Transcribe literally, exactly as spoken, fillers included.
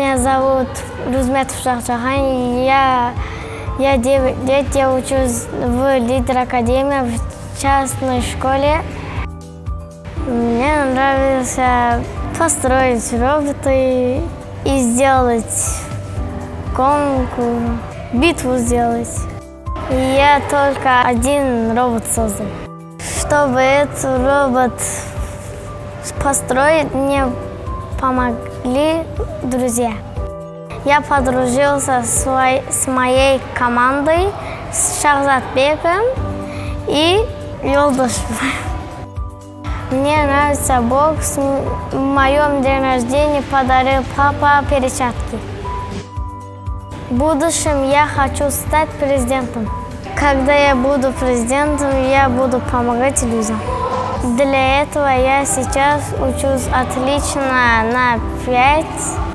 Меня зовут Рузметов Шахчахан. Я, я девять лет, я учусь в лидер-академии в частной школе. Мне нравилось построить роботы и сделать гонку, битву сделать. И я только один робот создал. Чтобы этот робот построить, мне помогли друзья. Я подружился с, своей, с моей командой, с Шахзатбеком и Юлдашевым. Мне нравится бокс. В моем день рождения подарил папа перчатки. В будущем я хочу стать президентом. Когда я буду президентом, я буду помогать людям. Для этого я сейчас учусь отлично на пять.